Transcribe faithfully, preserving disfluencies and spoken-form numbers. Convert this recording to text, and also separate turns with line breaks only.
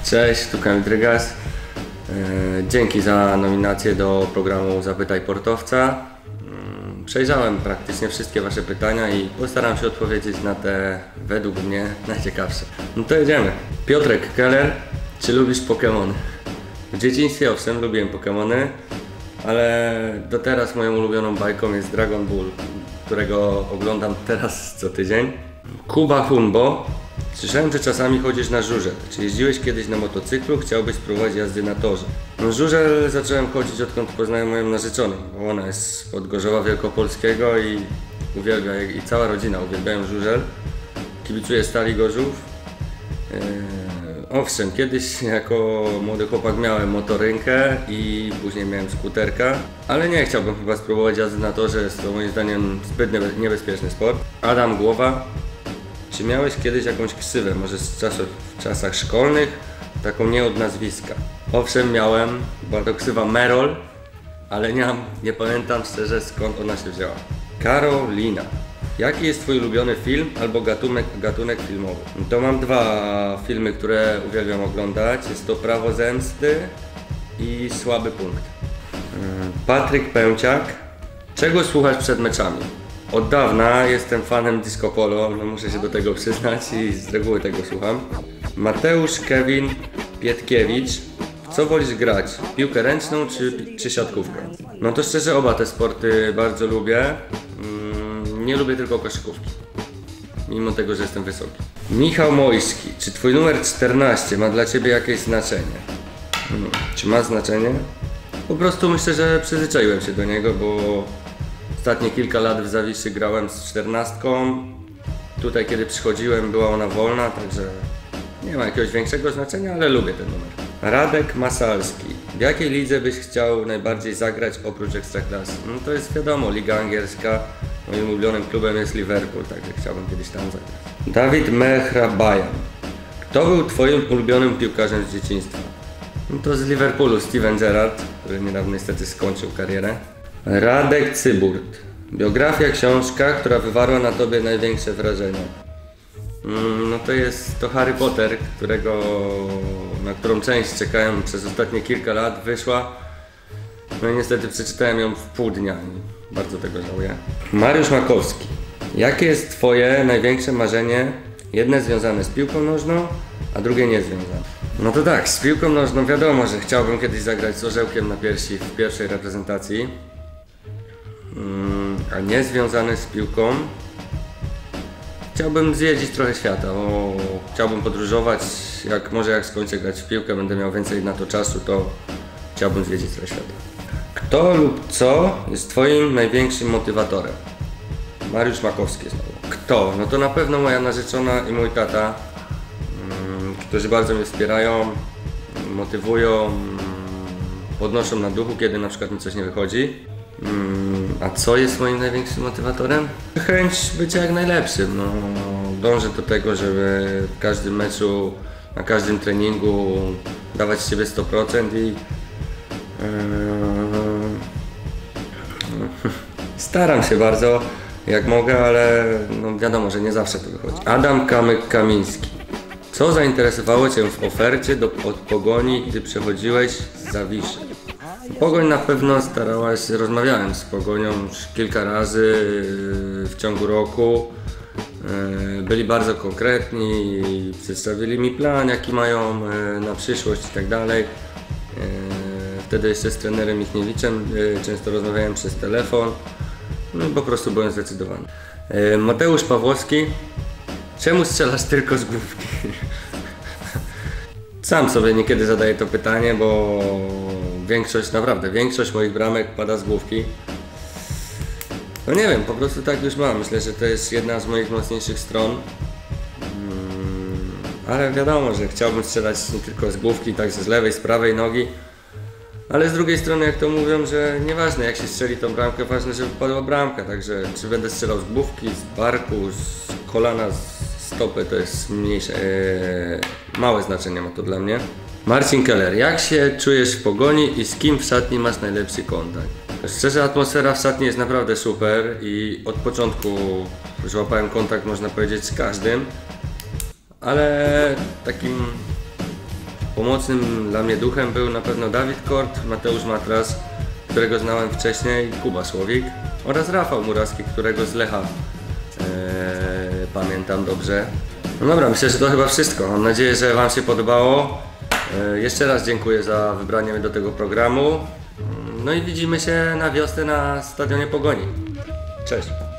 Cześć, tu Kamil Drygas. Dzięki za nominację do programu Zapytaj Portowca. Przejrzałem praktycznie wszystkie Wasze pytania i postaram się odpowiedzieć na te, według mnie, najciekawsze. No to jedziemy. Piotrek Keller, czy lubisz Pokemony? W dzieciństwie owszem, lubiłem Pokemony, ale do teraz moją ulubioną bajką jest Dragon Ball, którego oglądam teraz co tydzień. Kuba Humbo. Słyszałem, że czasami chodzisz na żużel. Czy jeździłeś kiedyś na motocyklu? Chciałbyś spróbować jazdy na torze? No żużel zacząłem chodzić, odkąd poznałem moją narzeczoną, bo ona jest od Gorzowa Wielkopolskiego i uwielbia, i cała rodzina uwielbiają żużel. Kibicuję Stali Gorzów. Eee, owszem, kiedyś jako młody chłopak miałem motorynkę i później miałem skuterka, ale nie chciałbym chyba spróbować jazdy na torze, jest to moim zdaniem zbyt niebezpieczny sport. Adam Głowa. Czy miałeś kiedyś jakąś ksywę, może z czasów, w czasach szkolnych, taką nie od nazwiska? Owszem, miałem, była to ksywa Merol, ale nie, mam, nie pamiętam szczerze, skąd ona się wzięła. Karolina. Jaki jest Twój ulubiony film albo gatunek, gatunek filmowy? To mam dwa filmy, które uwielbiam oglądać. Jest to Prawo zemsty i Słaby punkt. Patryk Pęciak. Czego słuchasz przed meczami? Od dawna jestem fanem disco polo, no muszę się do tego przyznać i z reguły tego słucham. Mateusz Kevin Pietkiewicz. W co wolisz grać? Piłkę ręczną czy, czy siatkówkę? No to szczerze oba te sporty bardzo lubię. Mm, nie lubię tylko koszykówki, mimo tego, że jestem wysoki. Michał Mojski. Czy Twój numer czternaście ma dla Ciebie jakieś znaczenie? Hmm. Czy ma znaczenie? Po prostu myślę, że przyzwyczaiłem się do niego, bo ostatnie kilka lat w Zawiszy grałem z czternastką. Tutaj kiedy przychodziłem, była ona wolna, także nie ma jakiegoś większego znaczenia, ale lubię ten numer. Radek Masalski. W jakiej lidze byś chciał najbardziej zagrać oprócz Ekstraklasy? No to jest wiadomo, Liga Angielska. Moim ulubionym klubem jest Liverpool, także chciałbym kiedyś tam zagrać. Dawid Mehrabajan. Kto był Twoim ulubionym piłkarzem z dzieciństwa? No to z Liverpoolu Steven Gerrard, który niedawno niestety skończył karierę. Radek Cyburt. Biografia, książka, która wywarła na Tobie największe wrażenie. Mm, no to jest to Harry Potter, którego, na którą część czekałem przez ostatnie kilka lat, wyszła. No i niestety przeczytałem ją w pół dnia i bardzo tego żałuję. Mariusz Makowski. Jakie jest Twoje największe marzenie? Jedne związane z piłką nożną, a drugie niezwiązane. No to tak, z piłką nożną wiadomo, że chciałbym kiedyś zagrać z orzełkiem na piersi w pierwszej reprezentacji. A nie związany z piłką, chciałbym zwiedzić trochę świata, bo chciałbym podróżować, jak może jak skończę grać w piłkę, będę miał więcej na to czasu, to chciałbym zwiedzić trochę świata. Kto lub co jest Twoim największym motywatorem? Mariusz Makowski znowu. Kto? No to na pewno moja narzeczona i mój tata, którzy bardzo mnie wspierają, motywują, podnoszą na duchu, kiedy na przykład mi coś nie wychodzi. A co jest moim największym motywatorem? Chęć bycia jak najlepszym. No, dążę do tego, żeby w każdym meczu, na każdym treningu dawać z siebie sto procent i yy, staram się bardzo jak mogę, ale no wiadomo, że nie zawsze to wychodzi. Adam Kamyk-Kamiński. Co zainteresowało Cię w ofercie do, od Pogoni, gdy przechodziłeś z Zawiszy? Pogoń na pewno starała się, rozmawiałem z Pogonią już kilka razy w ciągu roku. Byli bardzo konkretni, przedstawili mi plan, jaki mają na przyszłość i tak dalej. Wtedy jeszcze z trenerem Michniewiczem często rozmawiałem przez telefon, no i po prostu byłem zdecydowany. Mateusz Pawłowski. Czemu strzelasz tylko z główki? Sam sobie niekiedy zadaję to pytanie, bo większość, naprawdę, większość moich bramek pada z główki. No nie wiem, po prostu tak już mam. Myślę, że to jest jedna z moich mocniejszych stron. Hmm, ale wiadomo, że chciałbym strzelać nie tylko z główki, także z lewej, z prawej nogi. Ale z drugiej strony, jak to mówią, że nieważne jak się strzeli tą bramkę, ważne, żeby padła bramka. Także czy będę strzelał z główki, z barku, z kolana, z stopy, to jest mniejsze, ee, małe znaczenie ma to dla mnie. Marcin Keller. Jak się czujesz w Pogoni i z kim w szatni masz najlepszy kontakt? Szczerze, atmosfera w szatni jest naprawdę super i od początku złapałem kontakt, można powiedzieć, z każdym, ale takim Pomocnym dla mnie duchem był na pewno Dawid Kort, Mateusz Matras, którego znałem wcześniej, Kuba Słowik oraz Rafał Murawski, którego z Lecha e, pamiętam dobrze. No dobra, myślę, że to chyba wszystko. Mam nadzieję, że Wam się podobało. E, jeszcze raz dziękuję za wybranie mnie do tego programu. No i widzimy się na wiosnę na stadionie Pogoni. Cześć!